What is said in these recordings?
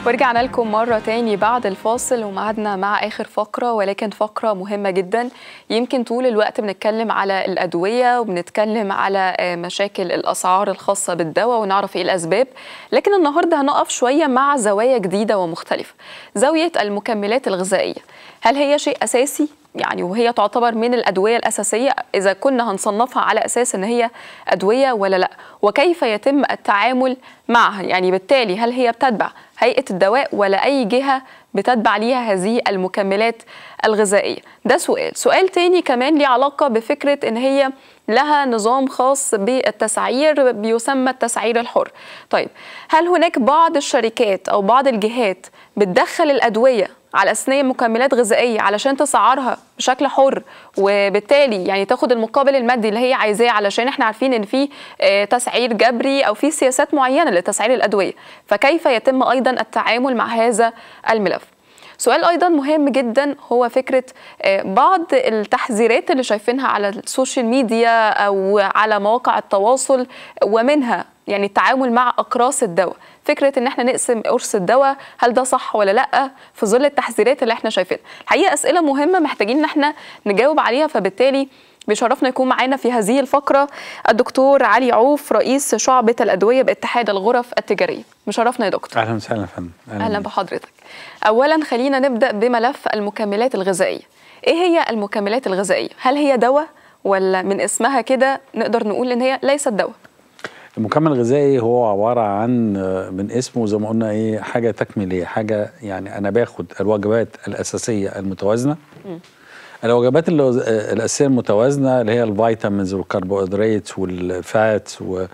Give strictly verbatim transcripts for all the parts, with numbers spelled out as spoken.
ورجعنا لكم مرة تاني بعد الفاصل ومعادنا مع آخر فقرة، ولكن فقرة مهمة جدا. يمكن طول الوقت بنتكلم على الأدوية وبنتكلم على مشاكل الأسعار الخاصة بالدواء ونعرف إيه الأسباب، لكن النهاردة هنقف شوية مع زوايا جديدة ومختلفة. زاوية المكملات الغذائية، هل هي شيء أساسي؟ يعني وهي تعتبر من الأدوية الأساسية إذا كنا هنصنفها على أساس أن هي أدوية ولا لا؟ وكيف يتم التعامل معها؟ يعني بالتالي هل هي بتتبع هيئة الدواء ولا أي جهة بتتبع ليها هذه المكملات الغذائية؟ ده سؤال. سؤال تاني كمان ليه علاقة بفكرة أن هي لها نظام خاص بالتسعير بيسمى التسعير الحر. طيب هل هناك بعض الشركات أو بعض الجهات بتدخل الأدوية على أساس إن هي مكملات غذائية علشان تسعرها بشكل حر، وبالتالي يعني تاخد المقابل المادي اللي هي عايزاه، علشان احنا عارفين ان في تسعير جبري او في سياسات معينة لتسعير الأدوية، فكيف يتم ايضا التعامل مع هذا الملف؟ سؤال ايضا مهم جدا هو فكرة بعض التحذيرات اللي شايفينها على السوشيال ميديا او على مواقع التواصل، ومنها يعني التعامل مع أقراص الدواء. فكرة ان احنا نقسم قرص الدواء، هل ده صح ولا لا في ظل التحذيرات اللي احنا شايفينها؟ الحقيقة أسئلة مهمة محتاجين ان احنا نجاوب عليها، فبالتالي بيشرفنا يكون معانا في هذه الفقرة الدكتور علي عوف، رئيس شعبة الأدوية باتحاد الغرف التجارية. مشرفنا يا دكتور. أهلا وسهلا يا فندم. أهلا, أهلا بحضرتك. أولا خلينا نبدأ بملف المكملات الغذائية. إيه هي المكملات الغذائية؟ هل هي دواء ولا من اسمها كده نقدر نقول إن هي ليست دواء؟ المكمل الغذائي هو عبارة عن من اسمه زي ما قلنا ايه، حاجة تكميلية، حاجة يعني أنا باخد الوجبات الأساسية المتوازنة. م. الوجبات الأساسية المتوازنة اللي هي الفيتامينز والكربوهيدرات والفات و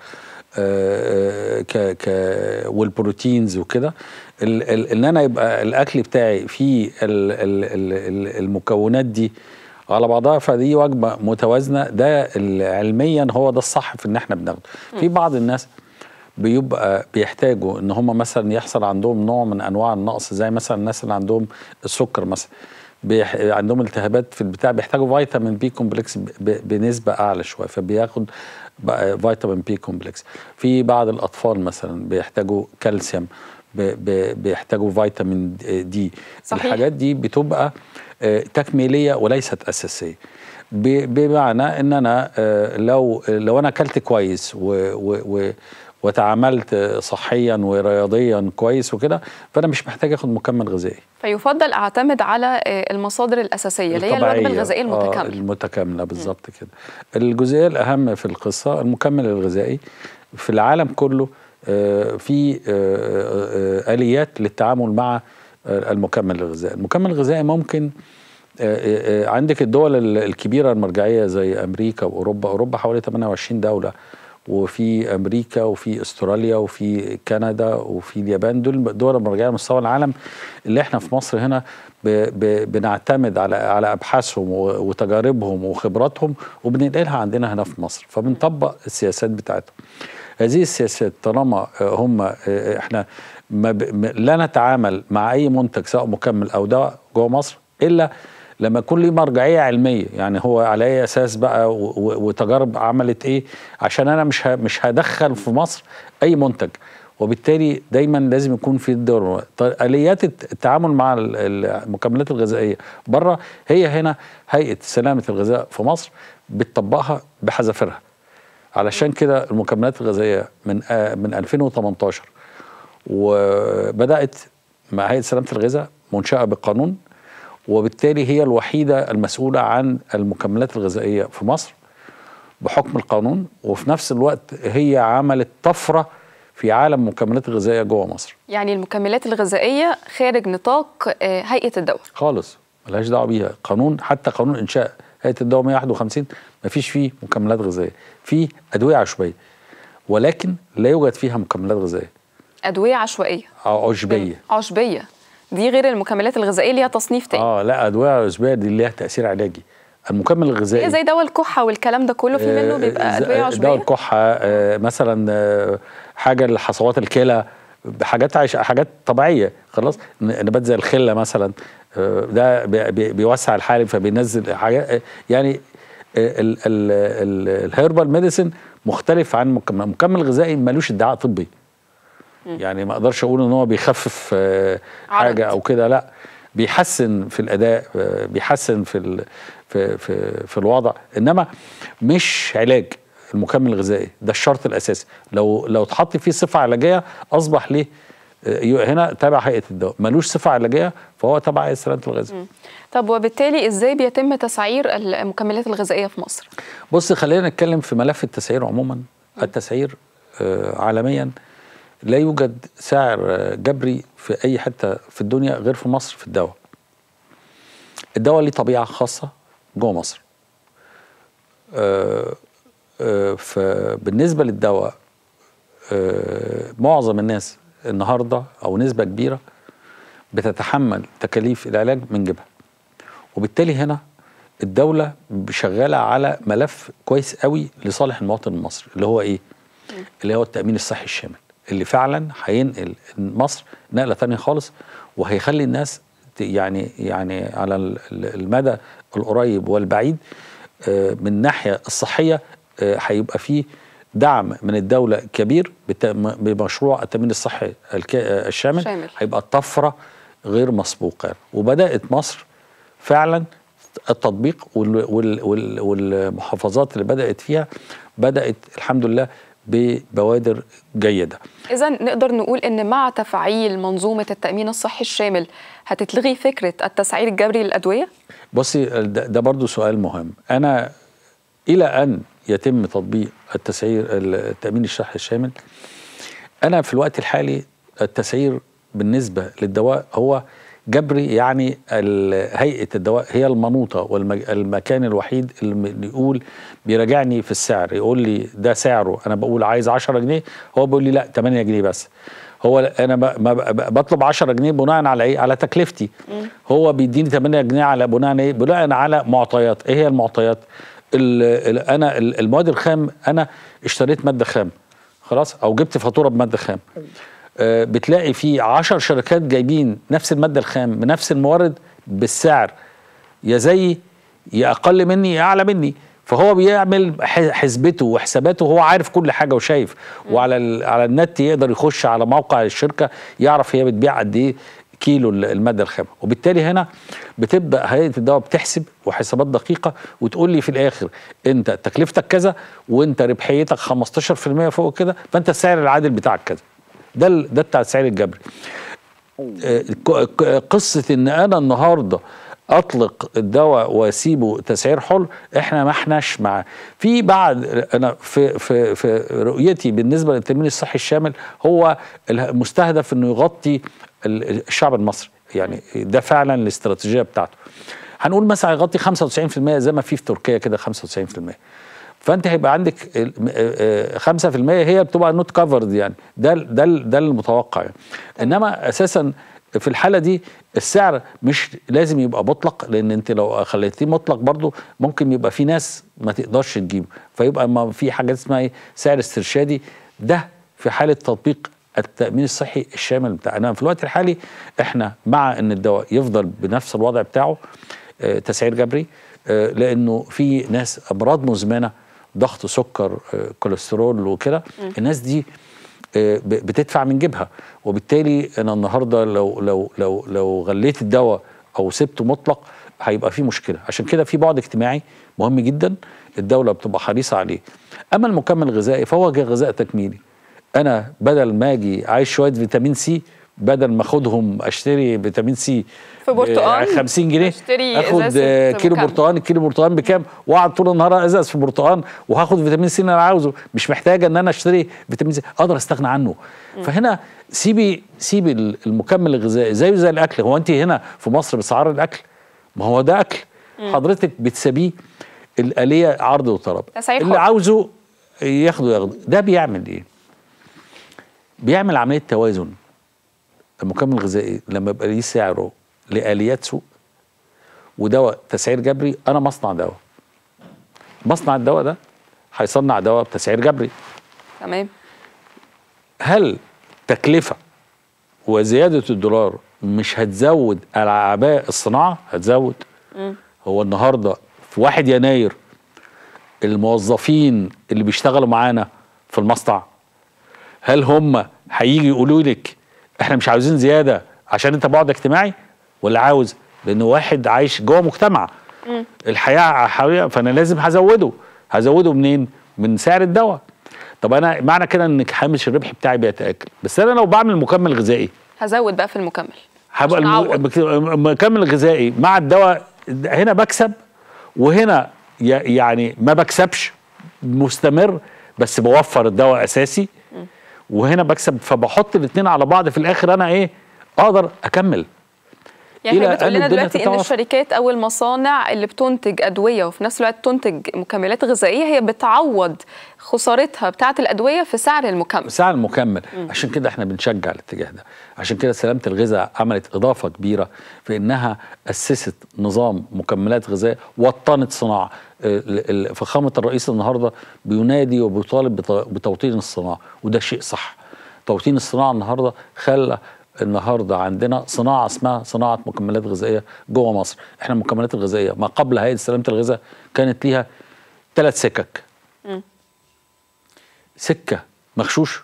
والبروتينز وكده، ان انا يبقى الاكل بتاعي فيه المكونات دي على بعضها، فدي وجبه متوازنه. ده علميا هو ده الصح في ان احنا بناخده. في بعض الناس بيبقى بيحتاجوا ان هم مثلا يحصل عندهم نوع من انواع النقص، زي مثلا الناس اللي عندهم السكر مثلا، بيح... عندهم التهابات في البتاع، بيحتاجوا فيتامين بي كومبلكس ب... بنسبه اعلى شويه، فبياخد فيتامين بي كومبلكس. في بعض الاطفال مثلا بيحتاجوا كالسيوم، ب... ب... بيحتاجوا فيتامين دي. صحيح. الحاجات دي بتبقى تكميليه وليست اساسيه، بمعنى ان انا لو لو انا اكلت كويس و, و, و وتعاملت صحيا ورياضيا كويس وكده، فانا مش محتاج اخد مكمل غذائي. فيفضل اعتمد على المصادر الاساسيه اللي هي الوجبه الغذائيه المتكامله. آه المتكامله بالظبط كده. الجزئيه الاهم في القصه المكمل الغذائي في العالم كله آه في آه آه اليات للتعامل مع آه المكمل الغذائي. المكمل الغذائي ممكن آه آه عندك الدول الكبيره المرجعيه زي امريكا واوروبا. اوروبا حوالي ثمانية وعشرين دوله، وفي امريكا وفي استراليا وفي كندا وفي اليابان. دول دول مرجعيه على مستوى العالم، اللي احنا في مصر هنا ب ب بنعتمد على على ابحاثهم وتجاربهم وخبراتهم وبننقلها عندنا هنا في مصر، فبنطبق السياسات بتاعتهم. هذه السياسات طالما هم احنا ما لا نتعامل مع اي منتج سواء مكمل او دواء جوه مصر الا لما يكون ليه مرجعيه علميه، يعني هو على اي اساس بقى وتجارب عملت ايه، عشان انا مش مش هدخل في مصر اي منتج. وبالتالي دايما لازم يكون في الدور اليات التعامل مع المكملات الغذائيه بره. هي هنا هيئه سلامه الغذاء في مصر بتطبقها بحذافيرها. علشان كده المكملات الغذائيه من من ألفين وثمانية عشر وبدات مع هيئه سلامه الغذاء منشاه بقانون، وبالتالي هي الوحيدة المسؤولة عن المكملات الغذائية في مصر بحكم القانون، وفي نفس الوقت هي عملت طفرة في عالم المكملات الغذائية جوه مصر. يعني المكملات الغذائية خارج نطاق هيئة الدواء خالص، ملهاش دعوة بيها. قانون حتى قانون إنشاء هيئة الدواء مئة وواحد وخمسين ما فيش فيه مكملات غذائية، فيه أدوية عشوائية، ولكن لا يوجد فيها مكملات غذائية. أدوية عشوائية أو عشبية. عشبية دي غير المكملات الغذائيه اللي ليها تصنيف تاني. اه لا، ادويه عشبيه دي ليها تاثير علاجي. المكمل الغذائي هي زي دواء الكحه والكلام ده كله، في منه بيبقى ادويه عشبيه. دواء الكحه آه مثلا آه حاجه لحصوات الكلى، حاجات عش... حاجات طبيعيه خلاص. نبات زي الخله مثلا آه ده بي... بيوسع الحالب فبينزل حاجات يعني. الهيربال ميديسن مختلف عن المكمل. المكمل الغذائي ملوش ادعاء طبي، يعني ما اقدرش اقول ان هو بيخفف حاجه او كده، لا، بيحسن في الاداء، بيحسن في في في, في الوضع، انما مش علاج. المكمل الغذائي ده الشرط الاساسي، لو لو اتحط فيه صفه علاجيه اصبح ليه هنا تابع هيئه الدواء، ملوش صفه علاجيه فهو تبع هيئه سلامه الغذاء. طب وبالتالي ازاي بيتم تسعير المكملات الغذائيه في مصر؟ بص، خلينا نتكلم في ملف التسعير عموما. التسعير عالميا لا يوجد سعر جبري في اي حته في الدنيا غير في مصر في الدواء. الدواء ليه طبيعه خاصه جوه مصر. فبالنسبه للدواء معظم الناس النهارده او نسبه كبيره بتتحمل تكاليف العلاج من جيبها، وبالتالي هنا الدوله شغاله على ملف كويس قوي لصالح المواطن المصري، اللي هو ايه؟ اللي هو التامين الصحي الشامل، اللي فعلا هينقل مصر نقله ثانيه خالص، وهيخلي الناس يعني يعني على المدى القريب والبعيد من الناحيه الصحيه هيبقى فيه دعم من الدوله كبير بمشروع التامين الصحي الشامل. شامل. هيبقى طفره غير مسبوقه، وبدات مصر فعلا التطبيق، والمحافظات اللي بدات فيها بدات الحمد لله ببوادر جيده. إذا نقدر نقول ان مع تفعيل منظومه التامين الصحي الشامل هتتلغي فكره التسعير الجبري للادويه؟ بصي، ده, ده برضو سؤال مهم. انا الى ان يتم تطبيق التسعير التامين الصحي الشامل، انا في الوقت الحالي التسعير بالنسبه للدواء هو جبري، يعني هيئه الدواء هي المنوطه والمكان الوحيد اللي يقول بيراجعني في السعر، يقول لي ده سعره، انا بقول عايز عشرة جنيه، هو بيقول لي لا ثمانية جنيه بس. هو انا بطلب عشرة جنيه بناء على ايه؟ على تكلفتي. هو بيديني ثمانية جنيه على بناء ايه؟ بناء على معطيات. ايه هي المعطيات؟ ال ال انا المواد الخام، انا اشتريت ماده خام خلاص، او جبت فاتوره بماده خام، آه بتلاقي في عشر شركات جايبين نفس الماده الخام من نفس المورد بالسعر يا زي يا اقل مني يا اعلى مني، فهو بيعمل حسبته وحساباته، وهو عارف كل حاجه وشايف، وعلى على النت يقدر يخش على موقع الشركه يعرف هي بتبيع قد ايه كيلو الماده الخام، وبالتالي هنا بتبدا هيئه الدواء بتحسب وحسابات دقيقه وتقول لي في الاخر انت تكلفتك كذا وانت ربحيتك خمستاشر في المية فوق كده، فانت السعر العادل بتاعك كذا. ده ده بتاع السعر الجبري. قصه ان انا النهارده اطلق الدواء واسيبه تسعير حر، احنا ما احناش معاه. في بعد انا في في في رؤيتي بالنسبه للتامين الصحي الشامل، هو المستهدف انه يغطي الشعب المصري، يعني ده فعلا الاستراتيجيه بتاعته. هنقول مثلا يغطي خمسة وتسعين في المية زي ما في في تركيا كده خمسة وتسعين في المية، فانت هيبقى عندك خمسة في المية هي بتبقى نوت كفرد، يعني ده ده ده المتوقع يعني. انما اساسا في الحاله دي السعر مش لازم يبقى مطلق، لان انت لو خليتيه مطلق برضو ممكن يبقى في ناس ما تقدرش تجيبه، فيبقى ما في حاجات اسمها ايه؟ سعر استرشادي. ده في حاله تطبيق التامين الصحي الشامل بتاعنا. في الوقت الحالي احنا مع ان الدواء يفضل بنفس الوضع بتاعه اه تسعير جبري، اه لانه في ناس امراض مزمنه، ضغط، سكر، اه كوليسترول وكده، الناس دي اه بتدفع من جيبها، وبالتالي انا النهارده لو لو لو لو غليت الدواء او سبته مطلق هيبقى في مشكله. عشان كده في بعد اجتماعي مهم جدا الدوله بتبقى حريصه عليه. اما المكمل الغذائي فهو غذاء تكميلي. انا بدل ما اجي عايز شويه فيتامين سي، بدل ما اخدهم اشتري فيتامين سي في برتقال خمسين جنيه، اخد كيلو برتقال. الكيلو برتقال بكام؟ واقعد طول النهار ازاز في برتقال وهاخد فيتامين سي اللي انا عاوزه، مش محتاجه ان انا اشتري فيتامين سي، اقدر استغنى عنه. م. فهنا سيبي سيبي المكمل الغذائي زيه زي الاكل. هو انت هنا في مصر باسعار الاكل، ما هو ده اكل. م. حضرتك بتسابيه الآلية عرض وطلب، اللي عاوزه ياخده ياخده. ده بيعمل ايه؟ بيعمل عمليه توازن. المكمل الغذائي لما يبقى ليه سعره لآليات سوق ودواء تسعير جبري، انا مصنع دواء، مصنع الدواء ده هيصنع دواء بتسعير جبري. تمام. هل تكلفه وزياده الدولار مش هتزود على اعباء الصناعه؟ هتزود. م. هو النهارده في واحد يناير الموظفين اللي بيشتغلوا معانا في المصنع، هل هم هيجي يقولوا لك احنا مش عاوزين زياده عشان انت بعد اجتماعي، ولا عاوز لان واحد عايش جوه مجتمع م. الحياه حواليه، فانا لازم هزوده. هزوده منين؟ من سعر الدواء. طب انا معنى كده ان هامش الربح بتاعي بيتاكل، بس انا لو بعمل مكمل غذائي هزود بقى في المكمل، هبقى المكمل الغذائي مع الدواء هنا بكسب، وهنا يعني ما بكسبش مستمر بس بوفر الدواء اساسي، م. وهنا بكسب، فبحط الاثنين على بعض في الاخر انا ايه اقدر اكمل. يعني حضرتك بتقول لنا دلوقتي ان الشركات او المصانع اللي بتنتج ادويه وفي نفس الوقت تنتج مكملات غذائيه هي بتعوض خسارتها بتاعه الادويه في سعر المكمل. سعر المكمل، م. عشان كده احنا بنشجع الاتجاه ده، عشان كده سلامه الغذاء عملت اضافه كبيره في انها اسست نظام مكملات غذائيه، وطنت صناعه. فخامه الرئيس النهارده بينادي وبيطالب بتوطين الصناعه، وده شيء صح. توطين الصناعه النهارده خلى النهارده عندنا صناعه اسمها صناعه مكملات غذائيه جوه مصر. احنا المكملات الغذائيه ما قبل هيئه سلامه الغذاء كانت ليها ثلاث سكك. م. سكه مغشوش،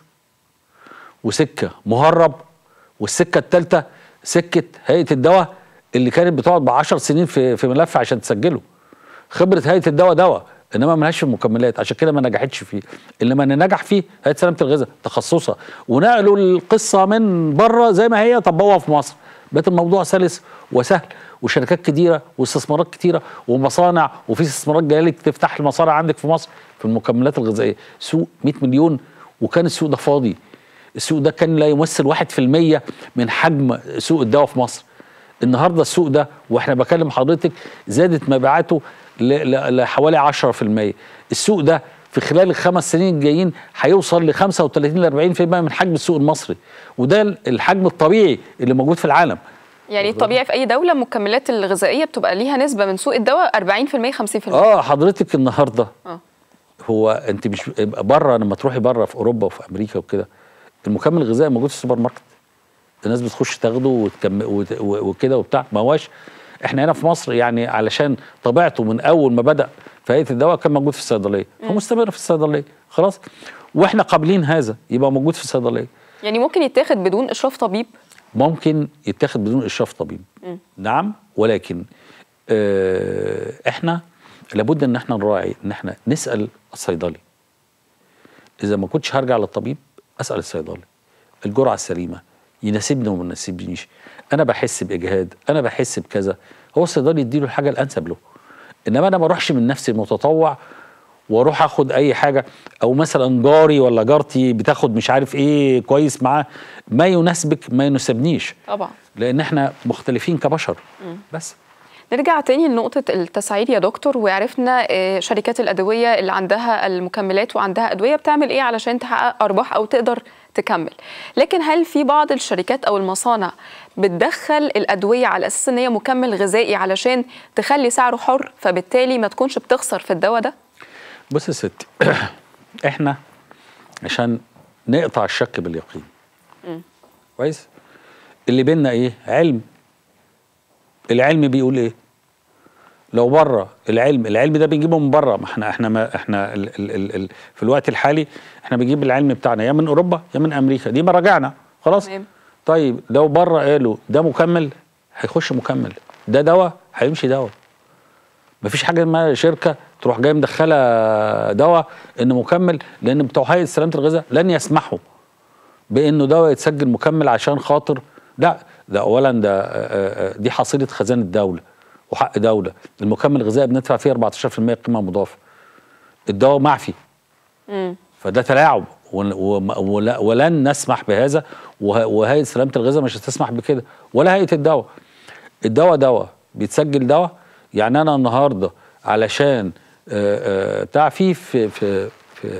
وسكه مهرب، والسكه الثالثه سكه هيئه الدواء اللي كانت بتقعد ب عشر سنين في في ملف عشان تسجله. خبره هيئه الدواء دواء، انما ملهاش في المكملات، عشان كده ما نجحتش فيه. انما اللي نجح فيه هيئه سلامه الغذاء تخصصها، ونقلوا القصه من بره زي ما هي طبقوها في مصر، بقت الموضوع سلس وسهل، وشركات كتيره واستثمارات كتيره ومصانع، وفي استثمارات جايه لك تفتح المصانع عندك في مصر في المكملات الغذائيه. سوق مئة مليون، وكان السوق ده فاضي. السوق ده كان لا يمثل واحد في المية من حجم سوق الدواء في مصر. النهارده السوق ده واحنا بكلم حضرتك زادت مبيعاته لحوالي عشرة في المية. السوق ده في خلال الخمس سنين الجايين هيوصل ل خمسة وثلاثين ل أربعين في المية من حجم السوق المصري، وده الحجم الطبيعي اللي موجود في العالم. يعني الطبيعي في اي دوله المكملات الغذائيه بتبقى ليها نسبه من سوق الدواء أربعين في المية خمسين في المية. اه حضرتك النهارده اه هو انت مش بره، لما تروحي بره في اوروبا وفي امريكا وكده المكمل الغذائي موجود في السوبر ماركت، الناس بتخش تاخده وكده وبتاع. ما هواش احنا هنا في مصر يعني علشان طبيعته من اول ما بدا في هيئه الدواء كان موجود في الصيدليه، فمستمر في الصيدليه خلاص، واحنا قابلين هذا يبقى موجود في الصيدليه. يعني ممكن يتاخد بدون اشراف طبيب؟ ممكن يتاخد بدون اشراف طبيب، م. نعم، ولكن اه احنا لابد ان احنا نراعي ان احنا نسال الصيدلي. اذا ما كنتش هرجع للطبيب اسال الصيدلي الجرعه السليمه يناسبني وما يناسبنيش، انا بحس باجهاد، انا بحس بكذا، هو الصيدلي يديله الحاجه الانسب له. انما انا ما اروحش من نفسي متطوع واروح اخد اي حاجه، او مثلا جاري ولا جارتي بتاخد مش عارف ايه كويس معاه، ما يناسبك ما يناسبنيش طبعا، لان احنا مختلفين كبشر. م. بس نرجع تاني لنقطة التسعير يا دكتور، وعرفنا شركات الأدوية اللي عندها المكملات وعندها أدوية بتعمل إيه علشان تحقق أرباح أو تقدر تكمل، لكن هل في بعض الشركات أو المصانع بتدخل الأدوية على أساس إن هي مكمل غذائي علشان تخلي سعره حر فبالتالي ما تكونش بتخسر في الدواء ده؟ بص يا ستي إحنا عشان نقطع الشك باليقين كويس، اللي بينا إيه؟ علم. العلم بيقول ايه؟ لو بره العلم، العلم ده بنجيبه من بره، ما احنا احنا ما احنا ال ال ال في الوقت الحالي احنا بنجيب العلم بتاعنا يا من اوروبا يا من امريكا، دي مراجعنا خلاص. مم. طيب لو بره قالوا ده مكمل هيخش مكمل، ده دواء هيمشي دواء. مفيش حاجه اسمها شركه تروح جايه مدخله دواء انه مكمل، لان بتوع هيئه سلامه الغذاء لن يسمحوا بانه دواء يتسجل مكمل عشان خاطر لا، ده اولا ده دي حصيله خزانه الدوله وحق دوله. المكمل الغذائي بندفع فيه أربعتاشر في المية قيمه مضافه، الدواء معفي. امم فده تلاعب ولن نسمح بهذا، وهيئه سلامه الغذاء مش هتسمح بكده ولا هيئه الدواء. الدواء دواء بيتسجل دواء. يعني انا النهارده علشان بتاع فيه في في في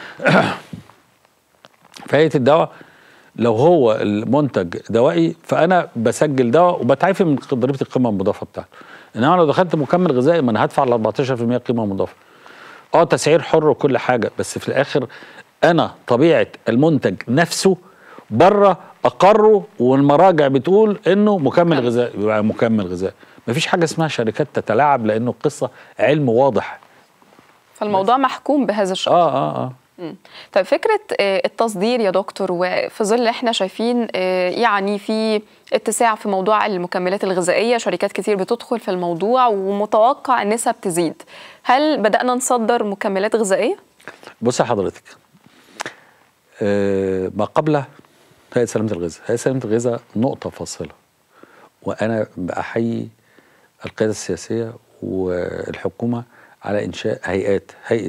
في هيئه الدواء لو هو المنتج دوائي فانا بسجل دواء وبتعافي من ضريبه القيمه المضافه بتاعته. انما لو دخلت مكمل غذائي ما انا هدفع ال أربعتاشر في المية قيمه مضافه. اه تسعير حر وكل حاجه، بس في الاخر انا طبيعه المنتج نفسه بره اقره، والمراجع بتقول انه مكمل غذائي يبقى مكمل غذائي. مفيش حاجه اسمها شركات تتلاعب، لانه القصه علم واضح. فالموضوع محكوم بهذا الشكل. اه اه اه مم. طيب فكرة التصدير يا دكتور، وفي ظل احنا شايفين يعني في اتساع في موضوع المكملات الغذائية، شركات كتير بتدخل في الموضوع ومتوقع النسب تزيد، هل بدأنا نصدر مكملات غذائية؟ بص يا حضرتك، أه ما قبل هيئة سلامة الغذاء، هيئة سلامة الغذاء نقطة فاصلة، وأنا بأحيي القيادة السياسية والحكومة على إنشاء هيئات، هيئة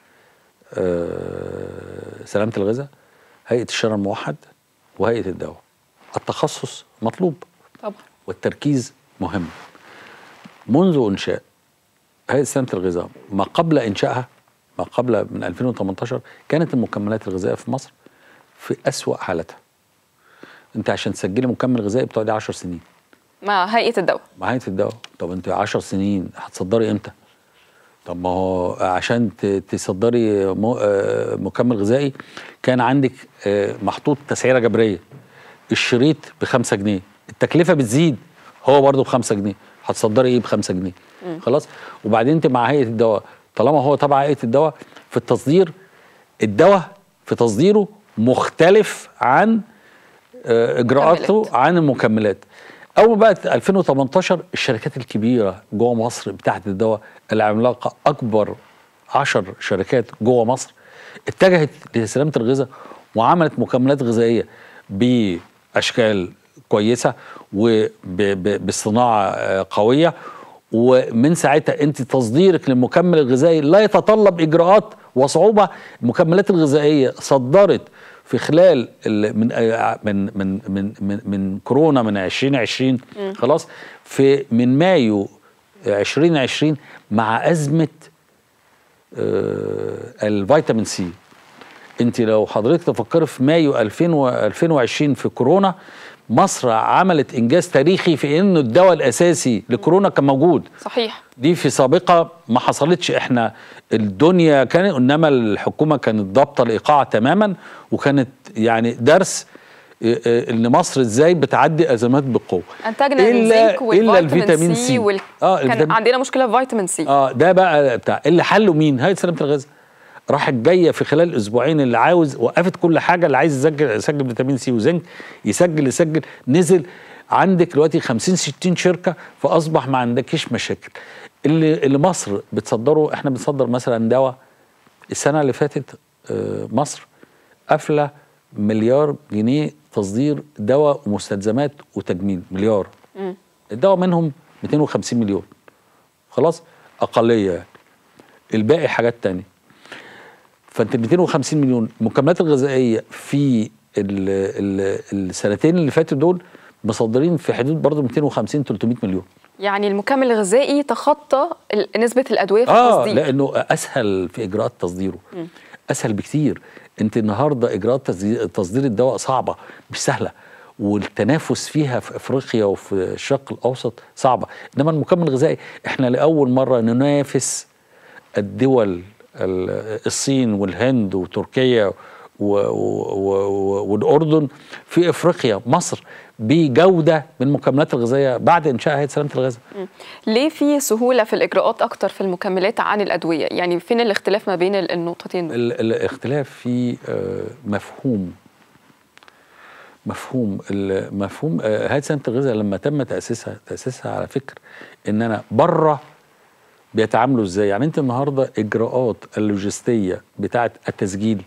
أه سلامة الغذاء، هيئة الشرع الموحد، وهيئة الدواء. التخصص مطلوب طبعا، والتركيز مهم. منذ إنشاء هيئة سلامة الغذاء، ما قبل إنشائها، ما قبل من ألفين وثمانية عشر، كانت المكملات الغذائية في مصر في أسوأ حالتها. أنت عشان تسجلي مكمل غذائي بتقعدي عشر سنين مع هيئة الدواء. مع هيئة الدواء. طب أنت عشر سنين هتصدري إمتى؟ طب ما هو عشان تصدري مكمل غذائي كان عندك محطوط تسعيرة جبرية، الشريط بخمسة جنيه، التكلفة بتزيد، هو برضه بخمسة جنيه، هتصدري إيه بخمسة جنيه؟ م. خلاص. وبعدين أنت مع هيئة الدواء، طالما هو تبع هيئة الدواء، في التصدير الدواء في تصديره مختلف عن إجراءاته مكملات. عن المكملات. أول بقى ألفين وثمانية عشر الشركات الكبيرة جوه مصر بتاعت الدواء العملاقة، أكبر عشر شركات جوه مصر اتجهت لسلامة الغذاء وعملت مكملات غذائية بأشكال كويسة وبصناعة قوية. ومن ساعتها انت تصديرك للمكمل الغذائي لا يتطلب إجراءات وصعوبة. المكملات الغذائية صدرت في خلال من من من من من, من كورونا من عشرين عشرين م. خلاص، في من مايو عشرين عشرين مع أزمة الفيتامين سي. انت لو حضرتك تفكر في مايو ألفين وعشرين في كورونا، مصر عملت انجاز تاريخي في انه الدواء الاساسي لكورونا كان موجود. صحيح. دي في سابقه ما حصلتش. احنا الدنيا كانت، انما الحكومه كانت ضابطه الايقاع تماما، وكانت يعني درس ان مصر ازاي بتعدي ازمات بقوه. انتجنا الزنك والفيتامين سي, سي. وال... اه كان الفيتامين... عندنا مشكله في فيتامين سي. اه ده بقى بتاع اللي حله مين؟ هيئه سلامه الغذاء. راحت جايه في خلال الاسبوعين، اللي عاوز وقفت كل حاجه، اللي عايز يسجل يسجل فيتامين سي وزنك يسجل يسجل نزل. عندك دلوقتي خمسين ستين شركه، فاصبح ما عندكش مشاكل. اللي اللي مصر بتصدره، احنا بنصدر مثلا دواء السنه اللي فاتت مصر قافله مليار جنيه تصدير دواء ومستلزمات وتجميل، مليار. م. الدواء منهم مئتين وخمسين مليون، خلاص، اقليه يعني. الباقي حاجات تانية. فانت مئتين وخمسين مليون المكملات الغذائيه في ال ال السنتين اللي فاتوا دول مصدرين في حدود برضه مئتين وخمسين ثلاثمئة مليون. يعني المكمل الغذائي تخطى نسبه الادويه في آه التصدير. لانه اسهل في اجراءات تصديره. م. اسهل بكثير. انت النهارده اجراءات تصدير الدواء صعبه مش سهله، والتنافس فيها في افريقيا وفي الشرق الاوسط صعبه. انما المكمل الغذائي احنا لاول مره ننافس الدول الصين والهند وتركيا والاردن في افريقيا، مصر، بجوده من المكملات الغذائيه بعد انشاء هيئه سلامه الغذاء. ليه في سهوله في الاجراءات اكتر في المكملات عن الادويه؟ يعني فين الاختلاف ما بين النقطتين دول؟ الاختلاف في مفهوم مفهوم المفهوم هيئه سلامه الغذاء لما تم تاسيسها تاسيسها على فكر ان انا بره بيتعاملوا ازاي. يعني انت النهارده اجراءات اللوجستيه بتاعه التسجيل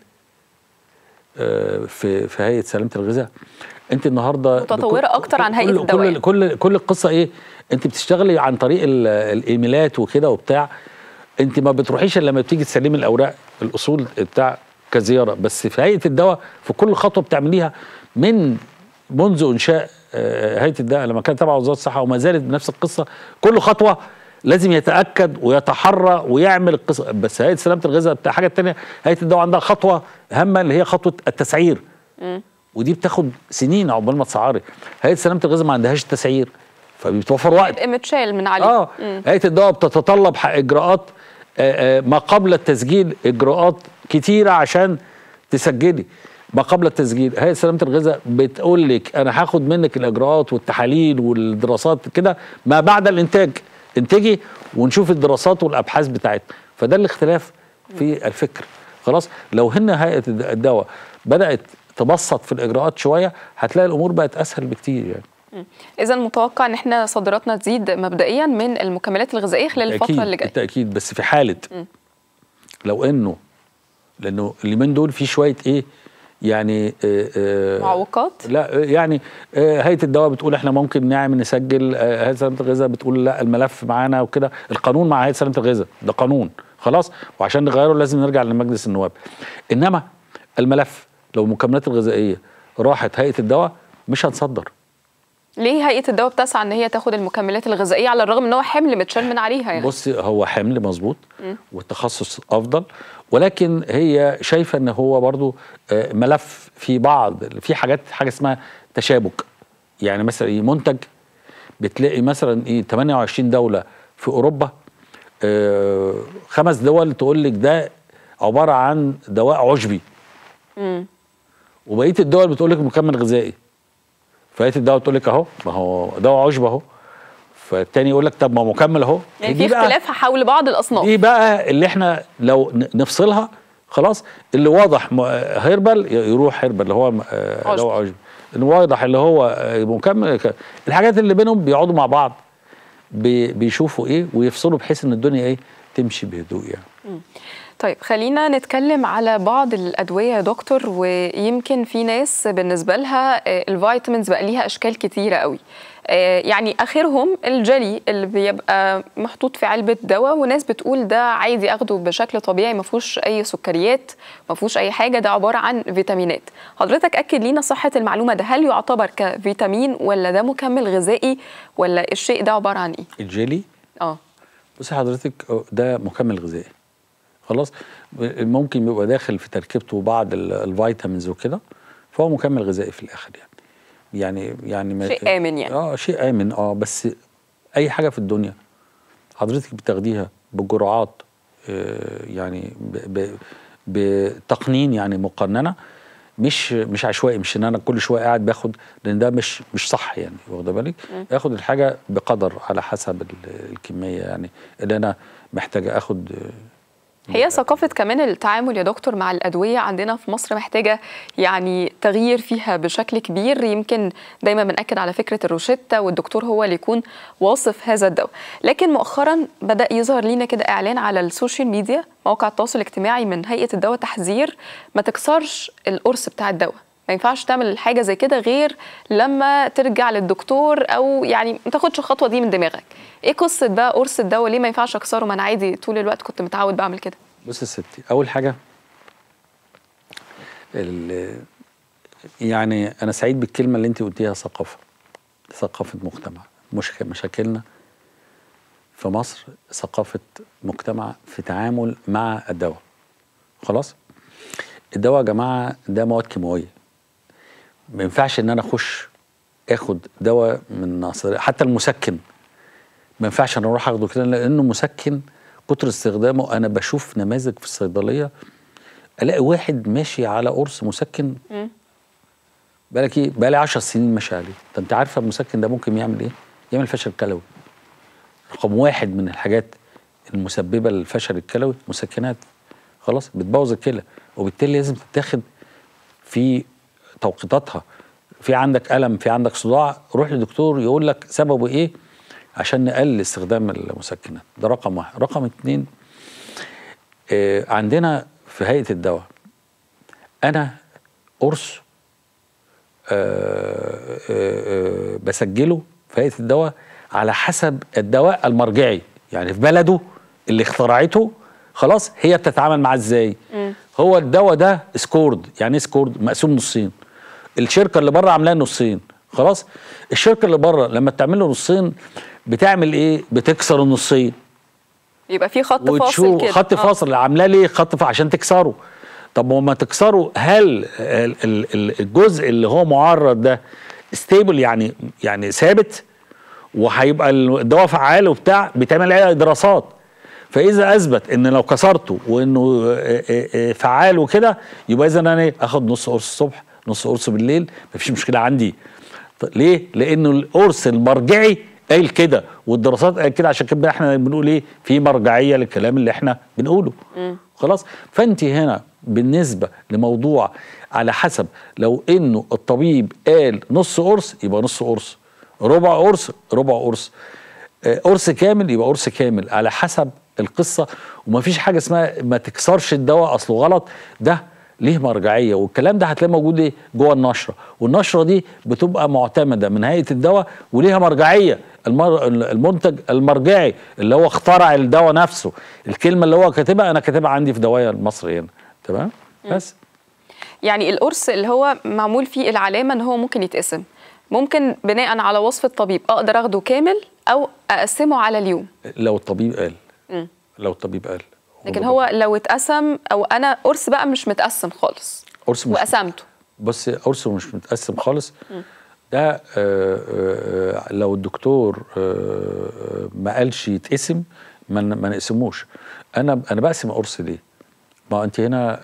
في في هيئه سلامه الغذاء انت النهارده متطوره اكتر عن هيئه الدواء. كل كل كل القصه ايه؟ انت بتشتغلي عن طريق الايميلات وكده وبتاع. انت ما بتروحيش الا لما بتيجي تسلمي الاوراق الاصول بتاع كزياره. بس في هيئه الدواء في كل خطوه بتعمليها من منذ انشاء هيئه الدواء لما كانت تبع وزاره الصحه وما زالت بنفس القصه، كل خطوه لازم يتاكد ويتحرى ويعمل القصه. بس هيئه سلامه الغذاء بتاع حاجه ثانيه. هيئه الدواء عندها خطوه هامه اللي هي خطوه التسعير، م. ودي بتاخد سنين عقبال ما تسعري. هيئه سلامه الغذاء ما عندهاش تسعير، فبيتوفر وقت. متشال من عليه. اه هيئه الدواء بتتطلب اجراءات آآ آآ ما قبل التسجيل، اجراءات كتيره عشان تسجلي ما قبل التسجيل. هيئه سلامه الغذاء بتقول لك انا هاخد منك الاجراءات والتحاليل والدراسات كده ما بعد الانتاج، انتجي ونشوف الدراسات والابحاث بتاعتنا. فده الاختلاف في الفكر. خلاص. لو هن هيئه الدواء بدات تبسط في الاجراءات شويه هتلاقي الامور بقت اسهل بكتير يعني. اذا متوقع ان احنا صادراتنا تزيد مبدئيا من المكملات الغذائيه خلال الفتره اللي جايه. بالتاكيد، بس في حاله م. لو انه لانه اليومين دول في شويه ايه يعني آه آه معوقات. لا يعني آه هيئه الدواء بتقول احنا ممكن نعمل نسجل، آه هيئه سلامه الغذاء بتقول لا الملف معانا وكده. القانون مع هيئه سلامه الغذاء ده قانون خلاص، وعشان نغيره لازم نرجع لمجلس النواب. انما الملف لو المكملات الغذائيه راحت هيئه الدواء مش هنصدر. ليه هيئه الدواء بتسعى ان هي تاخد المكملات الغذائيه على الرغم ان هو حمل متشال من عليها يعني؟ بص هو حمل مظبوط والتخصص افضل، ولكن هي شايفه ان هو برضو ملف في بعض في حاجات حاجه اسمها تشابك. يعني مثلا ايه منتج بتلاقي مثلا ايه ثمانية وعشرين دوله في اوروبا، آه خمس دول تقول لك ده عباره عن دواء عشبي، امم وبقيه الدول بتقول لك مكمل غذائي. فهيئه الدواء تقول لك اهو ما هو دواء عشب اهو، فالتاني يقول لك طب ما مكمل اهو. يعني في اختلاف حول بعض الاصناف دي بقى اللي احنا لو نفصلها خلاص. اللي واضح هيربل يروح هيربل اللي هو دواء عشب، اللي واضح اللي هو مكمل. الحاجات اللي بينهم بيقعدوا مع بعض بيشوفوا ايه ويفصلوا بحيث ان الدنيا ايه تمشي بهدوء يعني. م. طيب خلينا نتكلم على بعض الأدوية يا دكتور. ويمكن في ناس بالنسبة لها الفيتامينز بقى ليها أشكال كتيرة قوي، يعني آخرهم الجلي اللي بيبقى محطوط في علبة دواء، وناس بتقول ده عادي أخده بشكل طبيعي ما فيهوش أي سكريات ما فيهوش أي حاجة، ده عبارة عن فيتامينات. حضرتك أكد لينا صحة المعلومة، ده هل يعتبر كفيتامين ولا ده مكمل غذائي ولا الشيء ده عبارة عن إيه؟ الجلي؟ اه بصي حضرتك ده مكمل غذائي خلاص، ممكن يبقى داخل في تركيبته بعض الفيتامينز وكده، فهو مكمل غذائي في الاخر يعني. يعني يعني شيء امن يعني. اه شيء امن اه بس اي حاجه في الدنيا حضرتك بتاخديها بجرعات آه يعني بتقنين يعني مقننه، مش مش عشوائي، مش ان انا كل شويه قاعد باخد، لان ده مش مش صح يعني، واخده بالك؟ اخد الحاجه بقدر على حسب الكميه يعني اللي انا محتاجه اخد. هي ثقافة كمان التعامل يا دكتور مع الأدوية عندنا في مصر محتاجة يعني تغيير فيها بشكل كبير. يمكن دايما بنأكد على فكرة الروشتة والدكتور هو اللي يكون واصف هذا الدواء، لكن مؤخرا بدأ يظهر لينا كده إعلان على السوشيال ميديا مواقع التواصل الاجتماعي من هيئة الدواء تحذير ما تكسرش القرص بتاع الدواء، ما ينفعش تعمل حاجة زي كده غير لما ترجع للدكتور أو يعني ما تاخدش الخطوة دي من دماغك. ايه قصة بقى قرص الدواء ليه ما ينفعش اكسره؟ ما انا عادي طول الوقت كنت متعود بعمل كده. بص يا ستي، أول حاجة يعني أنا سعيد بالكلمة اللي أنت قلتيها، ثقافة ثقافة مجتمع. مش مشاكلنا في مصر ثقافة مجتمع في تعامل مع الدواء خلاص. الدواء يا جماعة ده مواد كيماوية، ما ينفعش ان انا اخش اخد دواء من ناصر. حتى المسكن ما ينفعش انا اروح اخده كده، لانه مسكن كتر استخدامه. انا بشوف نماذج في الصيدليه الاقي واحد ماشي على قرص مسكن بالك ايه بقالي عشر سنين ماشي عليه. طب انت عارفه المسكن ده ممكن يعمل ايه؟ يعمل فشل كلوي. رقم واحد من الحاجات المسببه للفشل الكلوي مسكنات خلاص، بتبوظ الكلى، وبالتالي لازم تتاخد في توقيتاتها. في عندك ألم، في عندك صداع، روح لدكتور يقول لك سببه ايه عشان نقلل استخدام المسكنات. ده رقم واحد. رقم اتنين، آه عندنا في هيئة الدواء انا قرص آه آه آه بسجله في هيئة الدواء على حسب الدواء المرجعي، يعني في بلده اللي اخترعته خلاص هي بتتعامل معاه ازاي. م. هو الدواء ده سكورد، يعني ايه سكورد؟ مقسوم نصين. الشركه اللي بره عاملاه نصين خلاص. الشركه اللي بره لما بتعمل له نصين بتعمل ايه؟ بتكسر النصين، يبقى في خط فاصل كده. خط فاصل آه. عاملاه ليه خط فاصل؟ عشان تكسره. طب وما تكسره هل الجزء اللي هو معرض ده ستيبل، يعني يعني ثابت وهيبقى الدواء فعال وبتاع؟ بتعمل عليه دراسات. فاذا اثبت ان لو كسرته وانه فعال وكده يبقى اذا انا اخد نص قرص الصبح نص قرص بالليل، مفيش مشكله عندي. ليه؟ لانه القرص المرجعي قال كده والدراسات قال كده. عشان كده احنا بنقول ايه؟ في مرجعيه للكلام اللي احنا بنقوله. م. خلاص. فانت هنا بالنسبه لموضوع على حسب، لو انه الطبيب قال نص قرص يبقى نص قرص، ربع قرص ربع قرص، قرص كامل يبقى قرص كامل، على حسب القصه. ومفيش حاجه اسمها ما تكسرش الدواء اصله غلط، ده ليه مرجعيه، والكلام ده هتلاقيه موجود ايه جوه النشره، والنشره دي بتبقى معتمده من هيئه الدواء وليها مرجعيه، المر... المنتج المرجعي اللي هو اخترع الدواء نفسه، الكلمه اللي هو كاتبها انا كاتبها عندي في دوايا المصري هنا، تمام؟ بس يعني القرص اللي هو معمول فيه العلامه ان هو ممكن يتقسم، ممكن بناء على وصف الطبيب اقدر اخده كامل او اقسمه على اليوم لو الطبيب قال. م. لو الطبيب قال، لكن هو لو اتقسم او انا قرص بقى مش متقسم خالص قرص مش وقسمته، بص قرص مش متقسم خالص ده آآ آآ لو الدكتور ما قالش يتقسم ما ما نقسموش. انا انا بقسم قرص ليه؟ ما انت هنا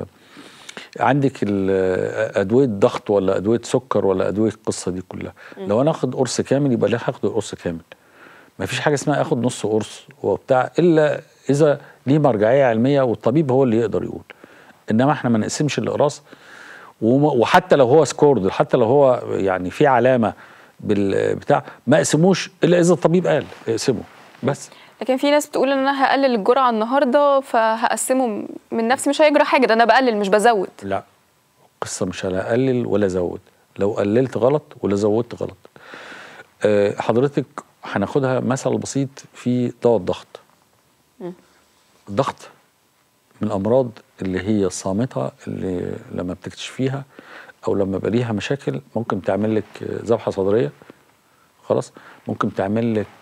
عندك ادويه ضغط ولا ادويه سكر ولا ادويه القصه دي كلها، م. لو انا اخد قرص كامل يبقى ليه هاخد قرص كامل، ما فيش حاجه اسمها اخد نص قرص وبتاع الا اذا ليه مرجعيه علميه والطبيب هو اللي يقدر يقول. انما احنا ما نقسمش الاقراص، وحتى لو هو سكورد، حتى لو هو يعني في علامه بالبتاع ما اقسموش الا اذا الطبيب قال اقسمه بس. لكن في ناس بتقول ان انا هقلل الجرعه النهارده فهقسمه من نفسي، مش هيجرى حاجه، ده انا بقلل مش بزود. لا، القصه مش انا اقلل ولا ازود، لو قللت غلط ولا زودت غلط. أه حضرتك هناخدها مثل بسيط في دواء الضغط. م. الضغط من الامراض اللي هي الصامته، اللي لما بتكتشفيها او لما يبقى ليها مشاكل ممكن تعمل لك ذبحه صدريه، خلاص، ممكن تعمل لك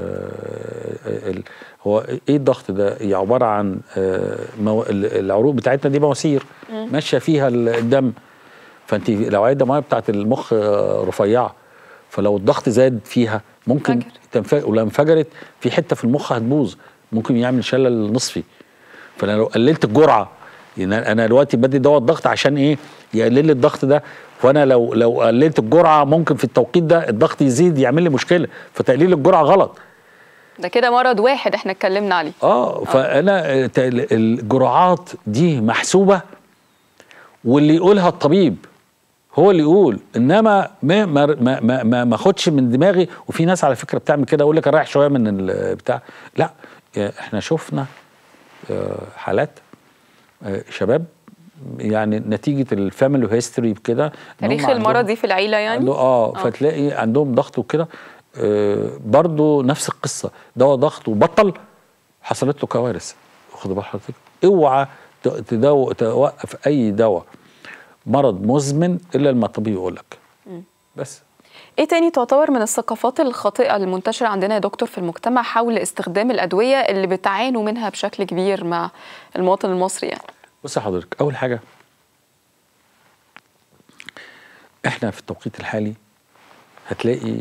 آه هو ايه الضغط ده؟ هي عباره عن آه العروق بتاعتنا دي مواسير ماشيه فيها الدم، فانت الاوعيه الدمويه بتاعت المخ رفيعه، فلو الضغط زاد فيها ممكن تنفجر، ولو انفجرت في حته في المخ هتبوظ، ممكن يعمل شلل نصفي. فانا لو قللت الجرعه، يعني انا دلوقتي بدي دواء الضغط عشان ايه؟ يقلل لي الضغط ده، وانا لو لو قللت الجرعه ممكن في التوقيت ده الضغط يزيد يعمل لي مشكله، فتقليل الجرعه غلط. ده كده مرض واحد احنا اتكلمنا عليه. اه فانا الجرعات دي محسوبه، واللي يقولها الطبيب هو اللي يقول، انما ما ما ما ما, ما اخدش من دماغي. وفي ناس على فكره بتعمل كده، اقول لك رايح شويه من البتاع، لا احنا شفنا حالات شباب يعني نتيجه الفاميلي هيستوري بكده، تاريخ المرضي في العيله يعني اه, آه فتلاقي عندهم ضغط وكده، آه برضو نفس القصه، دواء ضغط وبطل حصلت له كوارث. واخد بال حضرتك؟ اوعى توقف اي دواء مرض مزمن الا لما الطبيب يقول لك. بس ايه تاني تعتبر من الثقافات الخاطئه المنتشره عندنا يا دكتور في المجتمع حول استخدام الادويه اللي بتعانوا منها بشكل كبير مع المواطن المصري يعني؟ بص حضرتك، اول حاجه احنا في التوقيت الحالي هتلاقي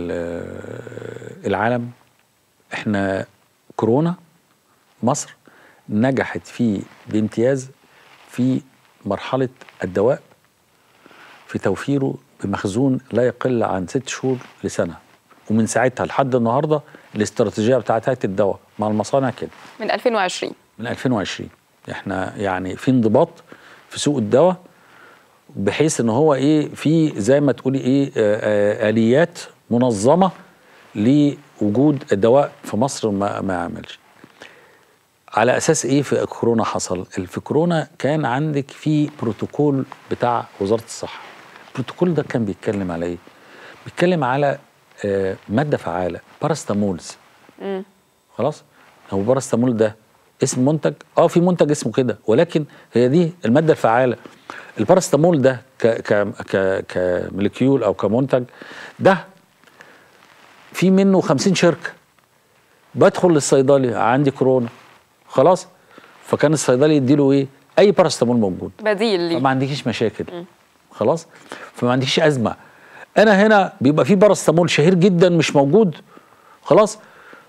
العالم، احنا كورونا مصر نجحت فيه بامتياز في مرحله الدواء في توفيره بمخزون لا يقل عن ست شهور لسنه، ومن ساعتها لحد النهارده الاستراتيجيه بتاعت هيئه الدواء مع المصانع كده من ألفين وعشرين من ألفين وعشرين احنا يعني في انضباط في سوق الدواء، بحيث ان هو ايه في زي ما تقولي ايه آآ آآ اليات منظمه لوجود الدواء في مصر ما, ما يعملش. على اساس ايه في كورونا حصل؟ في كورونا كان عندك في بروتوكول بتاع وزاره الصحه. البروتوكول ده كان بيتكلم على ايه؟ بيتكلم على ماده فعاله باراستامولز. امم خلاص؟ هو باراستامول ده اسم منتج، اه في منتج اسمه كده، ولكن هي دي الماده الفعاله. الباراستامول ده ك ك ك كموليكيول او كمنتج ده في منه خمسين شركه. بدخل للصيدلي عندي كورونا، خلاص، فكان الصيدلي يديله ايه؟ اي باراستامول موجود بديل ليه، فما عندكيش مشاكل. م. خلاص، فما عندكيش ازمه. انا هنا بيبقى في باراستامول شهير جدا مش موجود، خلاص،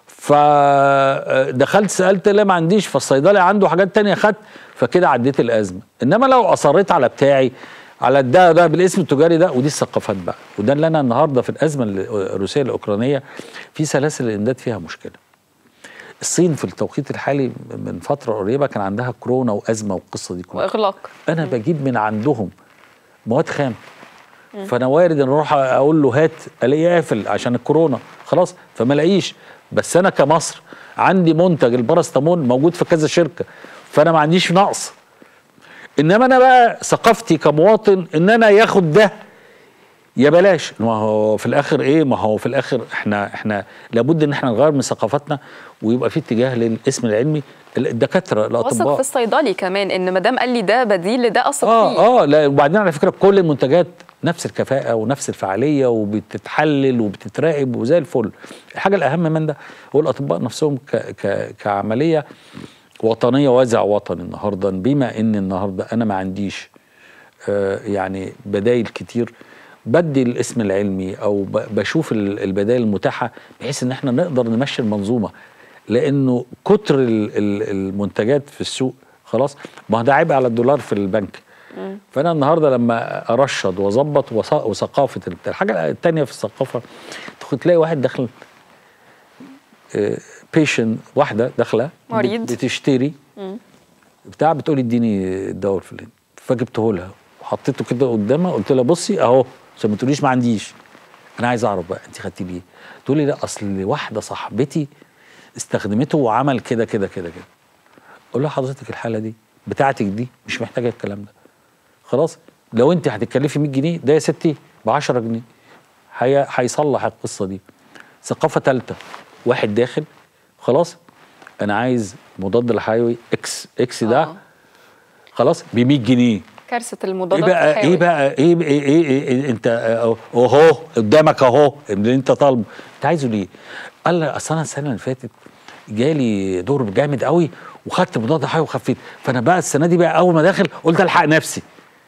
فدخلت سالت لا ما عنديش، فالصيدلي عنده حاجات تانية خدت، فكده عديت الازمه. انما لو اصريت على بتاعي على ده ده بالاسم التجاري ده، ودي الثقافات بقى، وده اللي انا النهارده في الازمه الروسيه الاوكرانيه في سلاسل الامداد فيها مشكله. الصين في التوقيت الحالي من فتره قريبه كان عندها كورونا وازمه والقصه دي كلها واغلاق. انا بجيب من عندهم مواد خام، فانا وارد ان اروح اقول له هات الاقيه قافل عشان الكورونا خلاص فما الاقيش. بس انا كمصر عندي منتج الباراسيتامول موجود في كذا شركه فانا ما عنديش نقص. انما انا بقى ثقافتي كمواطن ان انا ياخد ده يا بلاش. ما هو في الاخر ايه؟ ما هو في الاخر احنا احنا لابد ان احنا نغير من ثقافتنا ويبقى في اتجاه للاسم العلمي. الدكاتره الاطباء وثق في الصيدلي كمان ان ما دام قال لي ده بديل لده اثق اه فيه. اه لا وبعدين على فكره كل المنتجات نفس الكفاءه ونفس الفعاليه وبتتحلل وبتتراقب وزي الفل. الحاجه الاهم من ده هو الاطباء نفسهم ك ك كعمليه وطنيه وازع وطني النهارده. بما ان النهارده انا ما عنديش آه يعني بدايل كتير بدي الاسم العلمي او بشوف البدائل المتاحه بحيث ان احنا نقدر نمشي المنظومه. لانه كتر المنتجات في السوق خلاص ما ده عيب على الدولار في البنك. م. فانا النهارده لما ارشد واظبط وثقافه الحاجه الثانيه في الثقافه تلاقي واحد داخل بيشن واحده داخله مريض بتشتري م. بتاع بتقول اديني الدواء الفلاني فجبته لها وحطيته كده قدامها قلت لها بصي اهو عشان ما تقوليش ما عنديش. انا عايز اعرف بقى انت خدتي ليه؟ تقول لي لا اصل واحده صاحبتي استخدمته وعمل كده كده كده كده. اقول لها حضرتك الحاله دي بتاعتك دي مش محتاجه الكلام ده خلاص. لو انت هتتكلفي مية جنيه ده يا ستي ب عشرة جنيه هي هيصلح القصه دي. ثقافه ثالثه واحد داخل خلاص انا عايز مضاد الحيوي اكس اكس ده آه. خلاص ب مية جنيه. كارثه المضادات ايه بقى الحيوي. ايه بقى ايه ايه, إيه, إيه, إيه انت اهو قدامك اهو اللي انت طالبه انت عايزه ليه؟ قال لي اصل انا السنه اللي فاتت جالي دور جامد قوي وخدت مضاد حيوي وخفيت فانا بقى السنه دي بقى اول ما داخل قلت الحق نفسي.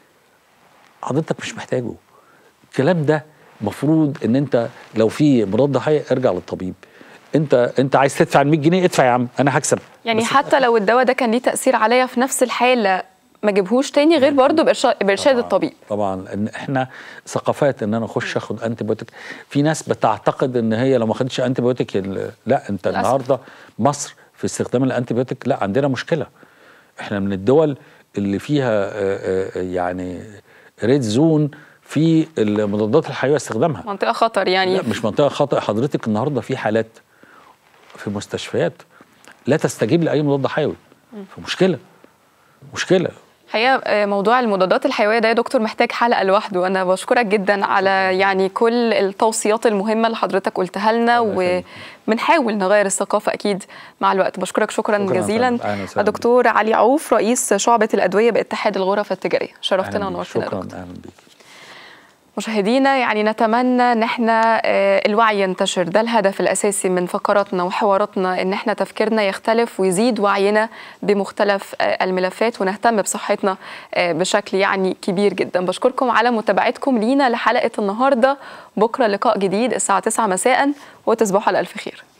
حضرتك مش محتاجه الكلام ده. مفروض ان انت لو في مضاد حيوي ارجع للطبيب. انت انت عايز تدفع ال مية جنيه ادفع يا عم انا هكسب. يعني حتى لو الدواء ده كان ليه تاثير عليا في نفس الحاله ما جيبهوش تاني غير برضه بارشاد الطبيب. طبعا ان احنا ثقافات ان انا اخش اخد انتي بايوتيك. في ناس بتعتقد ان هي لو ما خدتش انتي بايوتيك لا انت للأسف. النهارده مصر في استخدام الانتي بايوتيك لا عندنا مشكله. احنا من الدول اللي فيها يعني ريد زون في المضادات الحيويه استخدامها. منطقه خطر يعني. لا مش منطقه خطر. حضرتك النهارده في حالات في مستشفيات لا تستجيب لاي مضاد حيوي. فمشكله مشكله. الحقيقه موضوع المضادات الحيويه ده يا دكتور محتاج حلقه لوحده. انا بشكرك جدا على يعني كل التوصيات المهمه اللي حضرتك قلتها لنا وبنحاول نغير الثقافه اكيد مع الوقت. بشكرك شكرا, شكرا جزيلا الدكتور علي عوف رئيس شعبه الادويه باتحاد الغرف التجاريه. شرفتنا ونورتنا. شكرا اهلا بيك. مشاهدينا يعني نتمنى ان احنا الوعي ينتشر. ده الهدف الاساسي من فقراتنا وحواراتنا ان احنا تفكيرنا يختلف ويزيد وعينا بمختلف الملفات ونهتم بصحتنا بشكل يعني كبير جدا. بشكركم على متابعتكم لينا لحلقة النهارده. بكره لقاء جديد الساعة تسعة مساء وتصبحوا على الف خير.